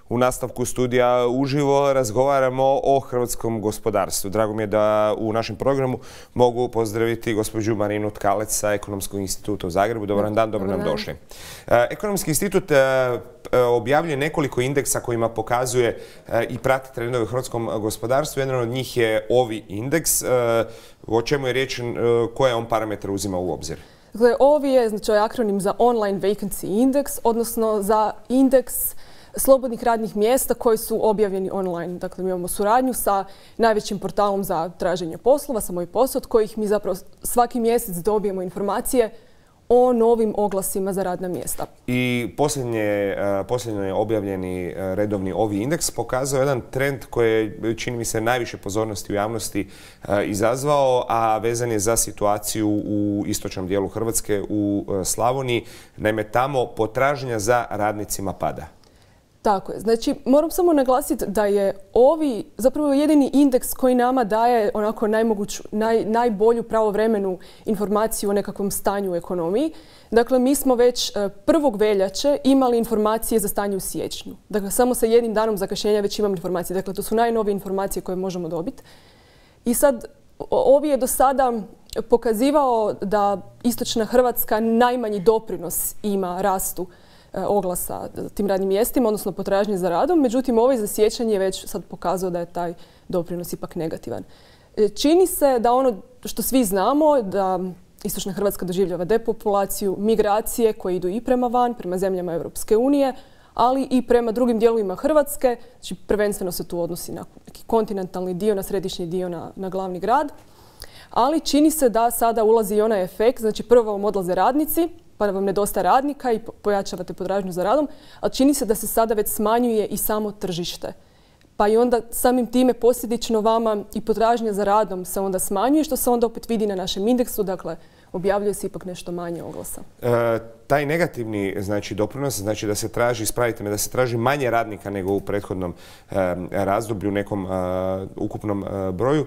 U nastavku studija uživo razgovaramo o hrvatskom gospodarstvu. Drago mi je da u našem programu mogu pozdraviti gospođu Marinu Tkalec sa Ekonomskog instituta u Zagrebu. Dobar dan, dobro nam došli. Ekonomski institut objavljuje nekoliko indeksa kojima pokazuje i prati trendove u hrvatskom gospodarstvu. Jedan od njih je OVI indeks. O čemu je riječ, koje on parametre uzima u obzir? Dakle, OVI je akronim za Online Vacancy Index, odnosno za indeks slobodnih radnih mjesta koji su objavljeni online. Dakle, mi imamo suradnju sa najvećim portalom za traženje poslova, sa Moj posao, od kojih mi zapravo svaki mjesec dobijemo informacije o novim oglasima za radna mjesta. I posljednje objavljeni redovni OVI indeks pokazao jedan trend koji je, čini mi se, najviše pozornosti u javnosti izazvao, a vezan je za situaciju u istočnom dijelu Hrvatske, u Slavoniji. Naime, tamo potražnja za radnicima pada. Tako je. Znači, moram samo naglasiti da je OVI zapravo jedini indeks koji nama daje onako najbolju pravovremenu informaciju o nekakvom stanju u ekonomiji. Dakle, mi smo već 1. veljače imali informacije za stanje u siječnju. Dakle, samo sa jednim danom zakašnjenja već imam informacije. Dakle, to su najnovije informacije koje možemo dobiti. I sad, OVI je do sada pokazivao da istočna Hrvatska najmanji doprinos ima rastu oglasa tim radnim mjestima, odnosno potražnje za radom. Međutim, ovaj za siječanj je već sad pokazao da je taj doprinos ipak negativan. Čini se da ono što svi znamo, da istočna Hrvatska doživljava depopulaciju, migracije koje idu i prema van, prema zemljama Europske unije, ali i prema drugim dijelovima Hrvatske. Znači, prvenstveno se tu odnosi na neki kontinentalni dio, na središnji dio, na glavni grad. Ali čini se da sada ulazi i onaj efekt, znači prvo vam odlaze radnici, pa vam nedostaje radnika i pojačavate potražnju za radom, ali čini se da se sada već smanjuje i samo tržište. Pa i onda samim time posljedično vama i potražnja za radom se onda smanjuje, što se onda opet vidi na našem indeksu, dakle objavljuje se ipak nešto manje oglasa. Taj negativni doprinos, znači da se traži, ispravite me, da se traži manje radnika nego u prethodnom razdoblju, nekom ukupnom broju,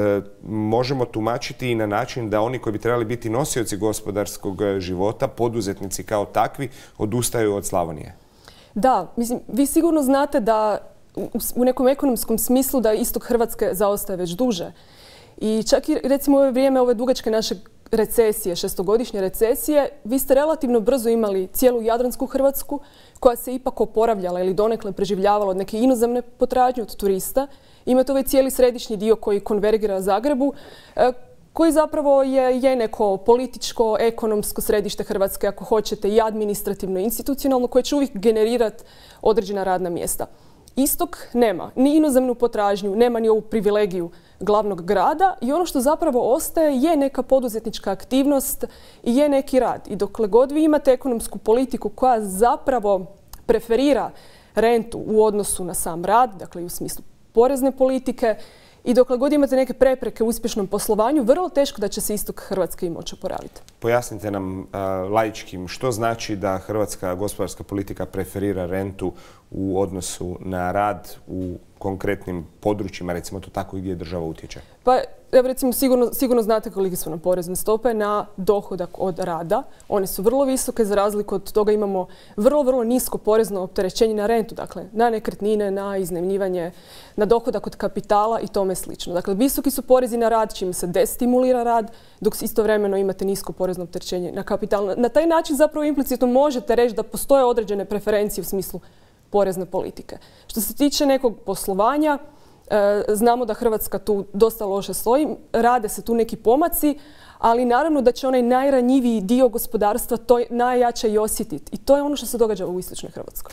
možemo tumačiti i na način da oni koji bi trebali biti nosioci gospodarskog života, poduzetnici kao takvi, odustaju od Slavonije. Da, mislim, vi sigurno znate da u nekom ekonomskom smislu da istok Hrvatske zaostaje već duže. I čak i recimo u ovo vrijeme ove dugačke naše recesije, 6-godišnje recesije, vi ste relativno brzo imali cijelu jadransku Hrvatsku koja se ipak oporavljala ili donekle preživljavala od neke inozemne potražnje, od turista. Imate ovaj cijeli središnji dio koji konvergira Zagrebu, koji zapravo je neko političko, ekonomsko središte Hrvatske, ako hoćete, i administrativno, institucionalno, koje će uvijek generirati određena radna mjesta. Istok nema ni inozemnu potražnju, nema ni ovu privilegiju glavnog grada i ono što zapravo ostaje je neka poduzetnička aktivnost i je neki rad. I dokle god vi imate ekonomsku politiku koja zapravo preferira rentu u odnosu na sam rad, dakle i u smislu porezne politike, i dokle god imate neke prepreke u uspješnom poslovanju, vrlo teško da će se istok Hrvatske i moći oporaviti. Pojasnite nam laičkim što znači da hrvatska gospodarska politika preferira rentu u odnosu na rad u konkretnim područjima, recimo to tako, gdje država utječe? Pa, evo recimo, sigurno znate kolike su nam porezne stope na dohodak od rada. One su vrlo visoke, za razliku od toga imamo vrlo nisko porezno opterećenje na rentu, dakle na nekretnine, na iznajmljivanje, na dohodak od kapitala i tome slično. Dakle, visoki su porezi na rad, čime se destimulira rad, dok istovremeno imate nisko porezno opterećenje na kapital. Na taj način zapravo implicitno možete reći da postoje određene preferencije u smislu porezne politike. Što se tiče nekog poslovanja, znamo da Hrvatska tu dosta loše stoji, rade se tu neki pomaci, ali naravno da će onaj najranjiviji dio gospodarstva to najjače i osjetiti. I to je ono što se događa u istočnoj Hrvatskoj.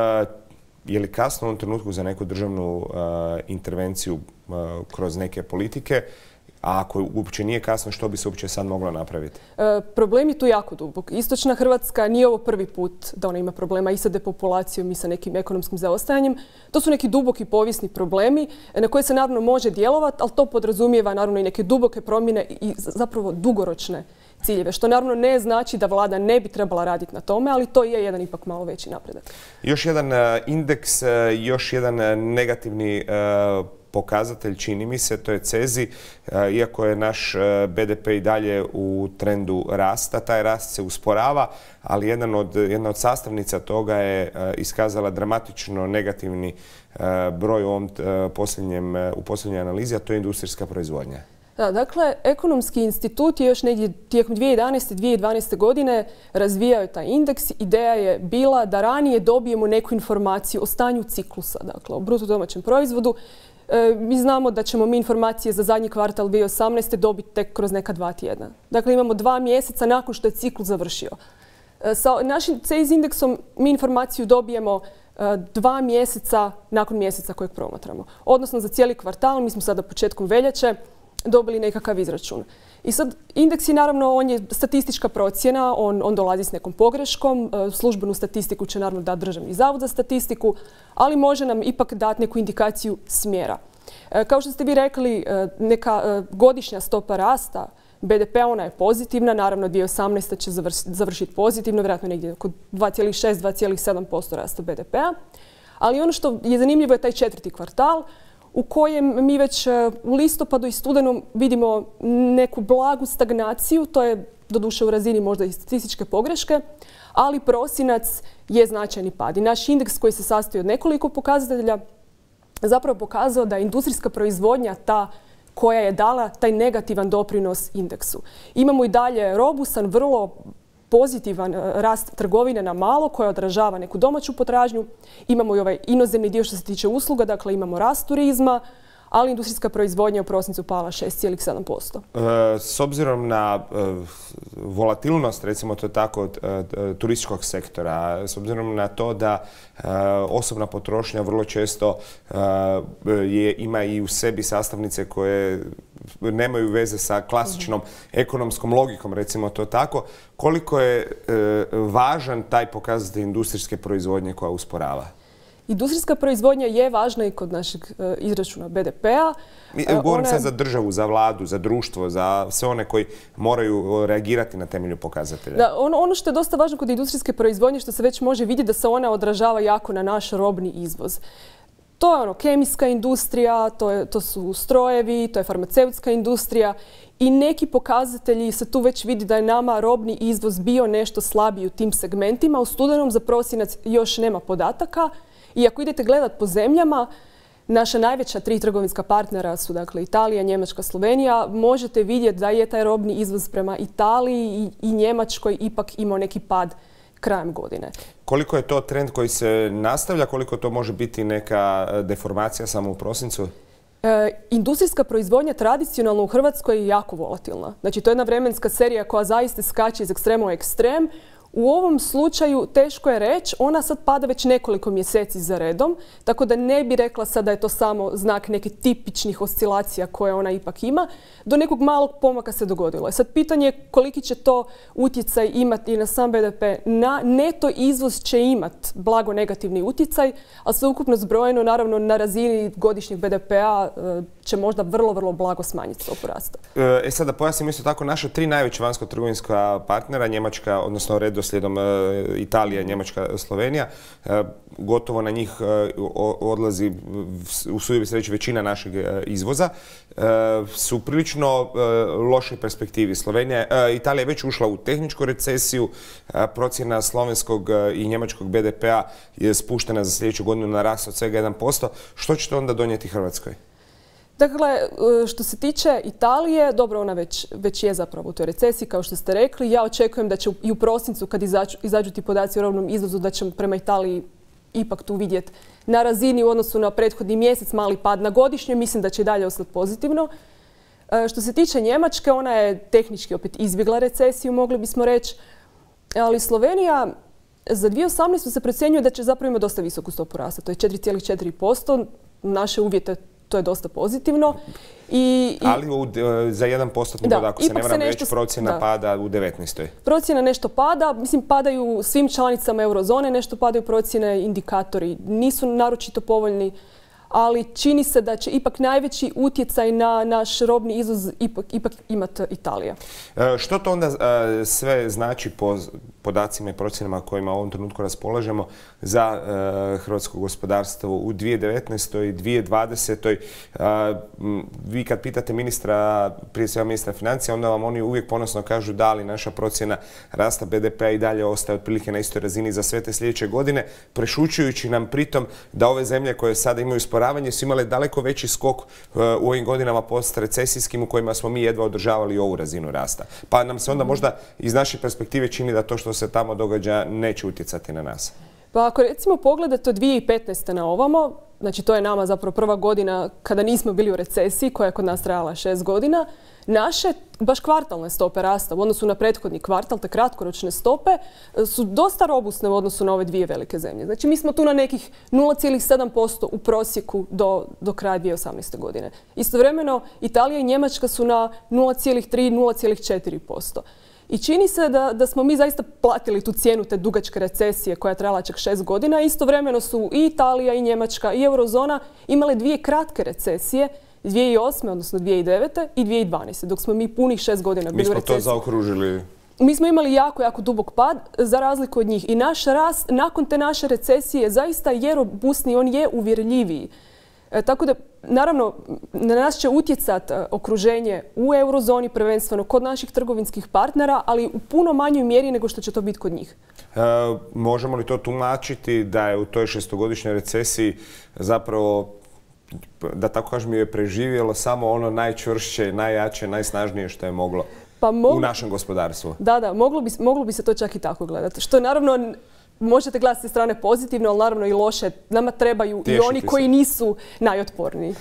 Je li kasno u ovom trenutku za neku državnu intervenciju kroz neke politike? A ako uopće nije kasno, što bi se uopće sad moglo napraviti? Problem je tu jako dubok. Istočna Hrvatska nije ovo prvi put da ona ima problema i sa depopulacijom i sa nekim ekonomskim zaostajanjem. To su neki duboki povijesni problemi na koje se naravno može djelovati, ali to podrazumijeva naravno i neke duboke promjene i zapravo dugoročne ciljeve, što naravno ne znači da vlada ne bi trebala raditi na tome, ali to je jedan ipak malo veći napredak. Još jedan indeks, još jedan negativni pokazatelj, čini mi se, to je CEZI. Iako je naš BDP i dalje u trendu rasta, taj rast se usporava, ali jedna od sastavnica toga je iskazala dramatično negativni broj u posljednjoj analizi, a to je industrijska proizvodnja. Da, dakle, Ekonomski institut je još negdje tijekom 2011. 2012. godine razvijao taj indeks. Ideja je bila da ranije dobijemo neku informaciju o stanju ciklusa, dakle o bruto domaćem proizvodu. Mi znamo da ćemo mi informacije za zadnji kvartal 2018. dobiti tek kroz neka 2 tjedna. Dakle, imamo 2 mjeseca nakon što je ciklus završio. Sa našim CEZI indeksom mi informaciju dobijemo 2 mjeseca nakon mjeseca kojeg promatramo. Odnosno za cijeli kvartal, mi smo sada početkom veljače dobili nekakav izračun. I sad, indeks je naravno, on je statistička procjena, on dolazi s nekom pogreškom, službenu statistiku će naravno dati Državni zavod za statistiku, ali može nam ipak dati neku indikaciju smjera. Kao što ste vi rekli, neka godišnja stopa rasta BDP-a, ona je pozitivna, naravno 2018. će završiti pozitivno, vjerojatno negdje oko 2,6-2,7% rasta BDP-a, ali ono što je zanimljivo je taj 4. kvartal, u kojem mi već u listopadu i studenom vidimo neku blagu stagnaciju, to je doduše u razini možda i statističke pogreške, ali prosinac je značajni pad. I naš indeks koji se sastoji od nekoliko pokazatelja zapravo pokazao da je industrijska proizvodnja ta koja je dala taj negativan doprinos indeksu. Imamo i dalje robusan, vrlo pozitivan rast trgovine na malo koja odražava neku domaću potražnju. Imamo i ovaj inozemni dio što se tiče usluga, dakle imamo rast turizma, ali industrijska proizvodnja je u prosincu pala 6,7%. S obzirom na volatilnost, recimo to tako, turističkog sektora, s obzirom na to da osobna potrošnja vrlo često ima i u sebi sastavnice koje nemaju veze sa klasičnom ekonomskom logikom, recimo to tako, koliko je važan taj pokazatelj industrijske proizvodnje koja usporava? Industrijska proizvodnja je važna i kod našeg izračuna BDP-a. Govorim sad za državu, za vladu, za društvo, za sve one koji moraju reagirati na temelju pokazatelja. Da, ono što je dosta važno kod industrijske proizvodnje, što se već može vidjeti da se ona odražava jako na naš robni izvoz. To je kemijska industrija, to su strojevi, to je farmaceutska industrija i neki pokazatelji se tu već vidi da je nama robni izvoz bio nešto slabiji u tim segmentima. U studenom za prosinac još nema podataka. I ako idete gledat po zemljama, naša najveća 3 trgovinska partnera su dakle Italija, Njemačka, Slovenija. Možete vidjeti da je taj robni izvoz prema Italiji i Njemačkoj ipak imao neki pad krajem godine. Koliko je to trend koji se nastavlja? Koliko to može biti neka deformacija samo u prosincu? Industrijska proizvodnja tradicionalno u Hrvatskoj je jako volatilna. Znači, to je jedna vremenska serija koja zaista skače iz ekstrema u ekstrem. U ovom slučaju teško je reći, ona sad pada već nekoliko mjeseci za redom, tako da ne bi rekla sad da je to samo znak nekih tipičnih oscilacija koje ona ipak ima. Do nekog malog pomaka se dogodilo. Sad pitanje je koliki će to utjecaj imati i na sam BDP. Na neto izvoz će imati blago negativni utjecaj, a sveukupno zbrojeno naravno na razini godišnjeg BDP-a će možda vrlo, vrlo blago smanjiti stopu rasta. Sad da pojasnim isto tako, naša 3 najveća vanjsko-trgovinska partnera, Njemačka, odnosno redoslijedom Italija, Njemačka, Slovenija, gotovo na njih odlazi, usudio bi se reći, većina našeg izvoza, su prilično lošoj perspektivi. Italija je već ušla u tehničku recesiju, procjena slovenskog i njemačkog BDP-a je spuštena za sljedeću godinu na rast od svega 1%. Što će to onda donijeti Hrvatskoj? Dakle, što se tiče Italije, dobro, ona već je zapravo u toj recesiji, kao što ste rekli. Ja očekujem da će i u prosincu, kad izađu ti podaci o robnom izvozu, da ćemo prema Italiji ipak tu vidjeti na razini u odnosu na prethodni mjesec mali pad. Na godišnjoj mislim da će i dalje ostati pozitivno. Što se tiče Njemačke, ona je tehnički opet izbjegla recesiju, mogli bismo reći. Ali Slovenija za 2018. se procjenjuje da će zapravo imati dosta visoku stopu rasta. To je 4,4%. Naše uvjete to je dosta pozitivno. Ali za 1% bod, ako se ne varam, već procjena pada u 19. Procjena nešto pada. Mislim, padaju svim članicama eurozone, nešto padaju procjene, indikatori nisu naročito povoljni, ali čini se da će ipak najveći utjecaj na naš robni izvoz ipak imati Italija. Što to onda sve znači po podacima i procjenama kojima u ovom trenutku raspolažemo za hrvatsko gospodarstvo u 2019. i 2020. Vi kad pitate ministra, prije svega ministra financija, onda vam oni uvijek ponosno kažu da li naša procjena rasta BDP-a i dalje ostaje otprilike na istoj razini za sve te sljedeće godine, prešućujući nam pritom da ove zemlje koje sada imaju usporavanje su imale daleko veći skok u ovim godinama post-recesijskim u kojima smo mi jedva održavali ovu razinu rasta. Pa nam se onda možda iz naše perspektive čini da to što se tamo događa neće utjecati na nas. Pa ako recimo pogledate od 2015. na ovamo, znači to je nama zapravo prva godina kada nismo bili u recesiji, koja je kod nas trajala 6 godina, naše baš kvartalne stope rasta u odnosu na prethodni kvartal, te kratkoročne stope, su dosta robustne u odnosu na ove dvije velike zemlje. Znači mi smo tu na nekih 0,7% u prosjeku do kraja 2018. godine. Istovremeno Italija i Njemačka su na 0,3, 0,4%. I čini se da smo mi zaista platili tu cijenu te dugačke recesije koja je trajala čak 6 godina. Istovremeno su i Italija i Njemačka i eurozona imale dvije kratke recesije, 2008. odnosno 2009. i 2012. dok smo mi punih 6 godina bili u recesiji. Mi smo to zaokružili. Mi smo imali jako dubok pad za razliku od njih. I naš rast nakon te naše recesije zaista je robustniji, on je uvjerljiviji. Tako da, naravno, na nas će utjecati okruženje u eurozoni, prvenstveno kod naših trgovinskih partnera, ali u puno manjoj mjeri nego što će to biti kod njih. Možemo li to tumačiti da je u toj šestogodišnjoj recesiji zapravo, da tako kažem, je preživjelo samo ono najčvršće, najjače, najsnažnije što je moglo u našem gospodarstvu? Da, moglo bi se to čak i tako gledati. Što je naravno, možete gledati s strane pozitivno, ali naravno i loše. Nama trebaju i oni koji nisu najotporniji.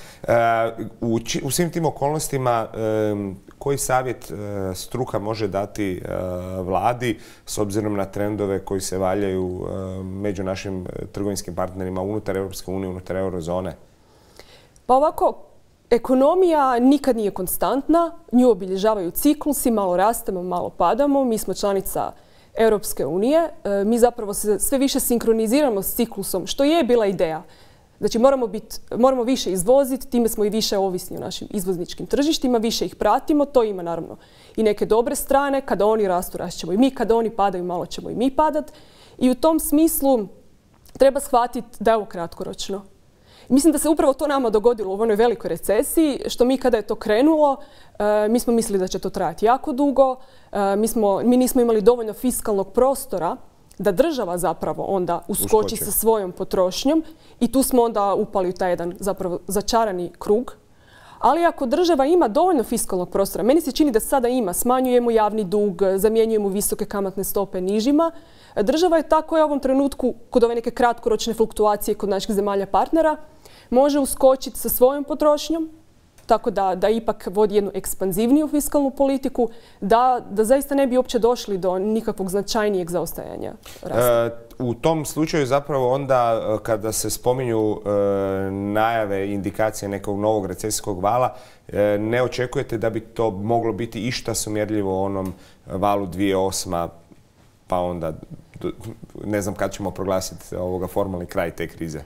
U svim tim okolnostima, koji savjet struka može dati vladi s obzirom na trendove koji se valjaju među našim trgovinskim partnerima unutar Europske unije, unutar eurozone? Pa ovako, ekonomija nikad nije konstantna, nju obilježavaju ciklusi, malo rastemo, malo padamo, mi smo članica Europske unije, mi zapravo se sve više sinkroniziramo s ciklusom, što je bila ideja. Znači moramo više izvoziti, time smo i više ovisni o našim izvozničkim tržištima, više ih pratimo, to ima naravno i neke dobre strane, kada oni rastu, rast ćemo i mi, kada oni padaju, malo ćemo i mi padat. I u tom smislu treba shvatiti da je ovo kratkoročno. Mislim da se upravo to nama dogodilo u onoj velikoj recesiji, što mi kada je to krenulo, mi smo mislili da će to trajati jako dugo, mi nismo imali dovoljno fiskalnog prostora da država zapravo onda uskoči sa svojom potrošnjom i tu smo onda upali u taj jedan zapravo začarani krug. Ali ako država ima dovoljno fiskalnog prostora, meni se čini da sada ima, smanjujemo javni dug, zamjenjujemo visoke kamatne stope nižima, država je ta koja u ovom trenutku, kod ove neke kratkoročne fluktuacije kod naših zemalja partnera, može uskočiti sa svojom potrošnjom, tako da ipak vodi jednu ekspanzivniju fiskalnu politiku, da zaista ne bi uopće došli do nikakvog značajnijeg zaostajanja rasta. U tom slučaju zapravo onda kada se spominju najave, indikacije nekog novog recesijskog vala, ne očekujete da bi to moglo biti išta sumjerljivo onom valu 2008. pa onda ne znam kad ćemo proglasiti formalni kraj te krize?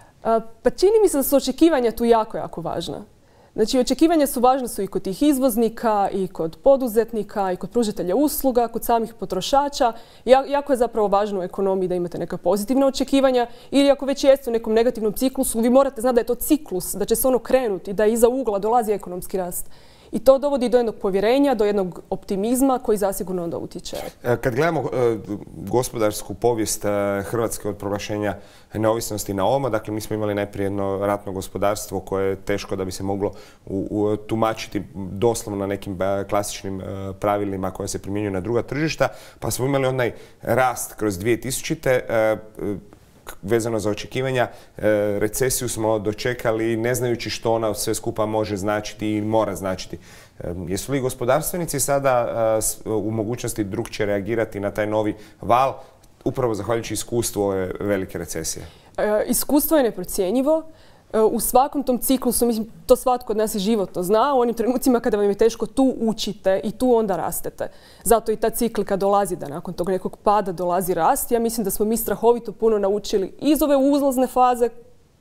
Pa čini mi se da su očekivanja tu jako važna. Znači, očekivanja su važna i kod tih izvoznika, i kod poduzetnika, i kod pružatelja usluga, kod samih potrošača. Jako je zapravo važno u ekonomiji da imate neka pozitivna očekivanja ili ako već jeste u nekom negativnom ciklusu, vi morate znati da je to ciklus, da će se ono krenuti, da iza ugla dolazi ekonomski rast. I to dovodi do jednog povjerenja, do jednog optimizma koji zasigurno onda utječe. Kad gledamo gospodarsku povijest Hrvatske od proglašenja neovisnosti na ovamo, dakle mi smo imali najprije jedno ratno gospodarstvo koje je teško da bi se moglo tumačiti doslovno na nekim klasičnim pravilima koje se primjenjuju na druga tržišta, pa smo imali onaj rast kroz 2000. Vezano za očekivanja, recesiju smo dočekali ne znajući što ona sve skupa može značiti i mora značiti. Jesu li gospodarstvenici sada u mogućnosti drukčije reagirati na taj novi val, upravo zahvaljujući iskustvu ove velike recesije? Iskustvo je neprocjenjivo. U svakom tom ciklusu, mislim, to svatko od nas i životno zna, u onim trenucima kada vam je teško, tu učite i tu onda rastete. Zato i ta ciklika dolazi da nakon tog nekog pada dolazi rast. Ja mislim da smo mi strahovito puno naučili iz ove uzlazne faze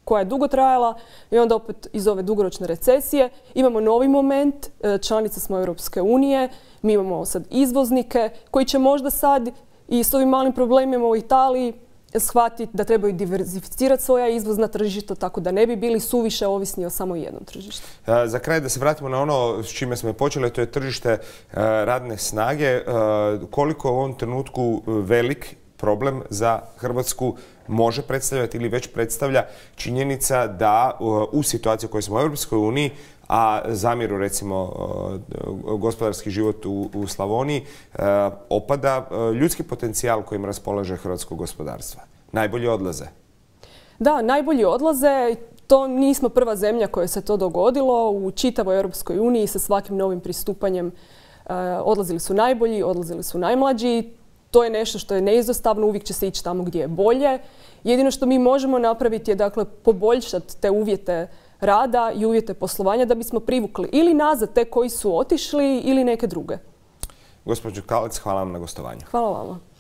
koja je dugo trajala i onda opet iz ove dugoročne recesije imamo novi moment, članica smo Europske unije, mi imamo sad izvoznike koji će možda sad i s ovim malim problemima u Italiji shvatiti da trebaju diverzificirati svoja izvozna tržišta tako da ne bi bili suviše ovisni o samo jednom tržištu. Za kraj da se vratimo na ono s čime smo počeli, to je tržište radne snage. Koliko je u ovom trenutku velik problem za Hrvatsku može predstavljati ili već predstavlja činjenica da u situaciji u kojoj smo u Europskoj uniji, a zamiru recimo gospodarski život u Slavoniji, opada ljudski potencijal kojim raspolaže hrvatsko gospodarstvo. Najbolji odlaze. Da, najbolji odlaze. To nismo prva zemlja kojoj se to dogodilo. U čitavoj Europskoj uniji sa svakim novim pristupanjem odlazili su najbolji, odlazili su najmlađi. To je nešto što je neizostavno, uvijek će se ići tamo gdje je bolje. Jedino što mi možemo napraviti je dakle poboljšati te uvjete rada i uvjete poslovanja da bismo privukli ili nazad te koji su otišli ili neke druge. Gospođo Kalec, hvala vam na gostovanju. Hvala vama.